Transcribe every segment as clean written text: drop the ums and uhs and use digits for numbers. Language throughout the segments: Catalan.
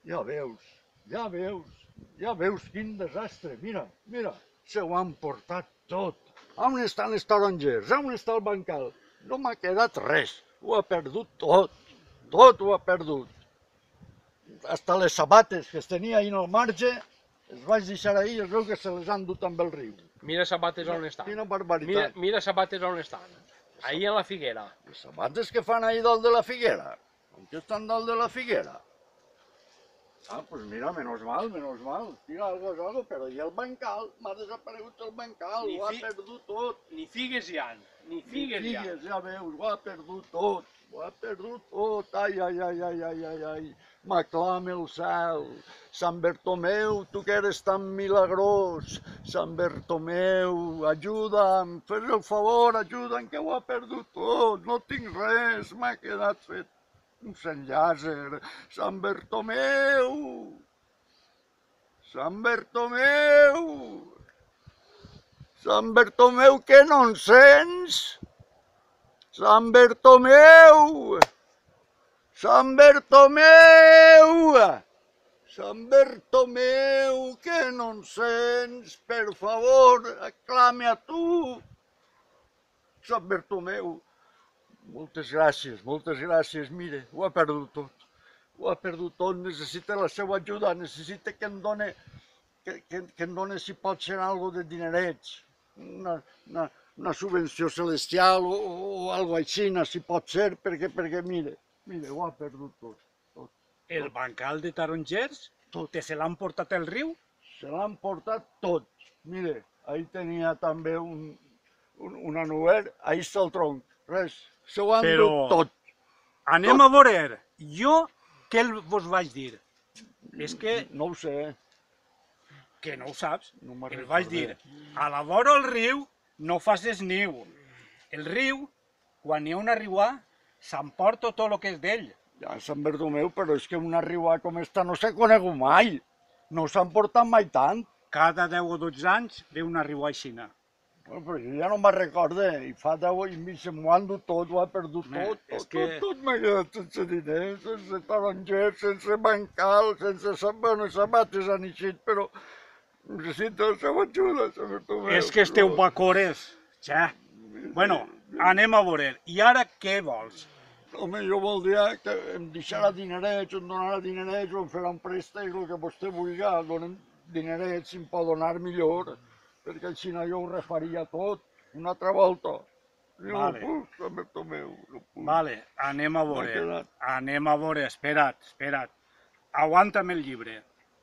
Ja veus quin desastre, mira, se ho han portat tot. On estan els tarongers? On està el bancal? No m'ha quedat res, ho ha perdut tot ho ha perdut. Hasta les sabates que es tenia ahí al marge, els vaig deixar ahí i es veu que se les han dut amb el riu. Mira sabates on estan. Quina barbaritat. Mira sabates on estan. Ahí a la figuera. Les sabates que fan ahí dalt de la figuera. On que estan dalt de la figuera? Ah, pues mira, menos mal. Tira algo, però i el bancal? M'ha desaparegut el bancal, ho ha perdut tot. Ni figues hi ha, ni figues hi ha. Ja veus, ho ha perdut tot. Ai. M'aclama el cel. Sant Bertomeu, tu que eres tan milagrós. Sant Bertomeu, ajuda'm, fes el favor, ajuda'm, que ho ha perdut tot. No tinc res, m'ha quedat fet un Sant Llàzer. Sant Bertomeu! Sant Bertomeu! Sant Bertomeu, que no en sents? Sant Bertomeu! Sant Bertomeu! Sant Bertomeu, que no en sents? Per favor, aclame a tu! Sant Bertomeu, moltes gràcies, mire, ho ha perdut tot. Necessita la seva ajuda, necessita que em doni, si pot ser, algo de dinerets. Una subvenció celestial o algo així, si pot ser, perquè mire, ho ha perdut tot. El bancal de tarongers? Que se l'han portat al riu? Se l'han portat tot. Mire, ahí tenia també un anuer, ahí està el tronc, res, se ho han dut tot. Anem a veure, jo què vos vaig dir? És que... No ho sé. Que no ho saps. No me'n El vaig dir, a la vora del riu no facis niu. El riu, quan hi ha una riuà, s'emporta tot el que és d'ell. Ja, Sant Bertomeu, però és que una riuà com esta no s'ha conegut mai. No s'han portat mai tant. Cada 10 o 12 anys ve una riuà aixina. Però jo ja no me'n recorde, i fa 10 anys i se m'ho han dut tot, ho ha perdut tot. M'ha quedat sense diners, sense tarongers, sense bancal, sense sabates han eixit, però necessito la seva ajuda, Sant Bertomeu. És que esteu bacores, ja. Bueno, anem a veure. I ara què vols? Home, jo voldria que em deixara dinerets, em donara dinerets, o em farà un préstec, el que vostè vulgui, donem dinerets, si em pot donar millor, perquè així jo ho refaria tot, una altra volta. Jo no puc, Sant Bertomeu, no puc. Vale, anem a veure, espera't. Aguanta'm el llibre.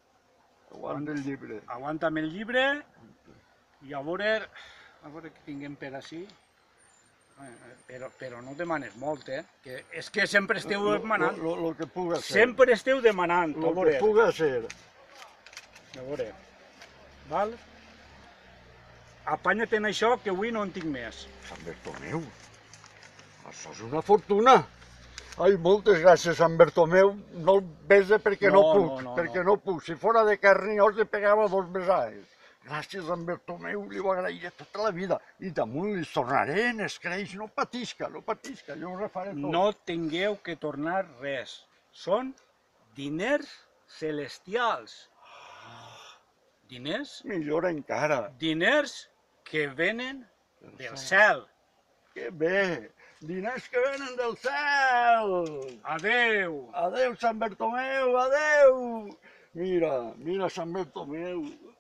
Aguanta'm el llibre i a veure què tinguem per així. Però no demanes molt, que és que sempre esteu demanant. El que puga ser. Sempre esteu demanant. El que puga ser. A veure. Val? Apanya't en això, que avui no en tinc més. Sant Bertomeu, això és una fortuna. Ai, moltes gràcies, Sant Bertomeu. No el bese perquè no puc. Si fora de carn i os, li pegava 2 besades. Gràcies, Sant Bertomeu, li ho agrairé tota la vida. I damunt li tornaré en els creix, no patisca, jo ho refaré tot. No tingueu que tornar res. Són diners celestials. Diners? Millor encara. Diners que venen del cel. Que bé! Diners que venen del cel! Adeu! Adeu, Sant Bertomeu, adeu! Mira, Sant Bertomeu.